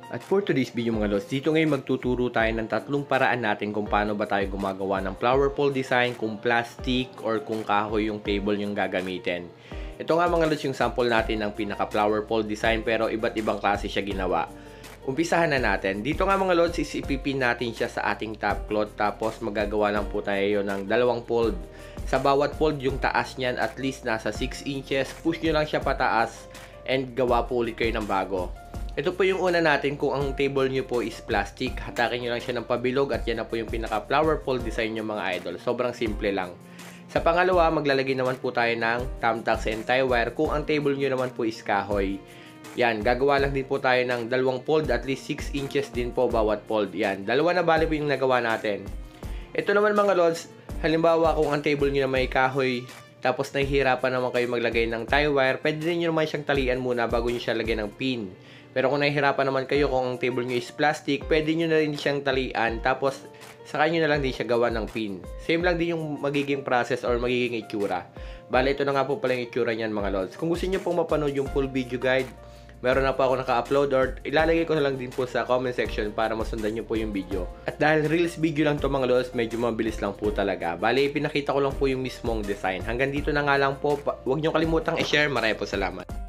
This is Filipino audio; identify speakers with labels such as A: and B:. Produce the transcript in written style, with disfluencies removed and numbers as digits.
A: At for today's video mga lods, dito ngayon magtuturo tayo ng tatlong paraan natin kung paano ba tayo gumagawa ng flower pole design, kung plastic or kung kahoy yung table yung gagamitin. Ito nga mga lods yung sample natin ng pinaka flower pole design pero iba't ibang klase siya ginawa. Umpisahan na natin. Dito nga mga lods is ipipin natin siya sa ating top cloth tapos magagawa lang po tayo ng dalawang fold. Sa bawat fold yung taas niyan at least nasa 6 inches. Push nyo lang siya pataas and gawa po ulit kayo ng bago. Ito po yung una natin kung ang table nyo po is plastic. Hatakin nyo lang siya ng pabilog at yan na po yung pinaka flower pole design nyo mga idol. Sobrang simple lang. Sa pangalawa, maglalagay naman po tayo ng thumbtacks and tie wire kung ang table nyo naman po is kahoy. Yan, gagawa lang din po tayo ng dalawang fold at least 6 inches din po bawat fold. Yan, dalawa na bali po yung nagawa natin. Ito naman mga lods, halimbawa kung ang table nyo na may kahoy tapos nahihirapan naman kayo maglagay ng tie wire, pwede din nyo naman siyang talian muna bago nyo siya lagyan ng pin. Pero kung nahihirapan naman kayo kung ang table nyo is plastic, pwede nyo na rin siyang talian tapos saka nyo na lang din siya gawa ng pin. Same lang din yung magiging process or magiging itsura. Bale, ito na nga po pala yung itsura niyan mga lods. Kung gusto nyo pong mapanood yung full video guide, meron na po ako naka-upload or ilalagay ko na lang din po sa comment section para masundan nyo po yung video. At dahil reels video lang to mga lods, medyo mabilis lang po talaga. Bale, pinakita ko lang po yung mismong design. Hanggang dito na nga lang po. Huwag nyo kalimutang i-share. Maraming po salamat.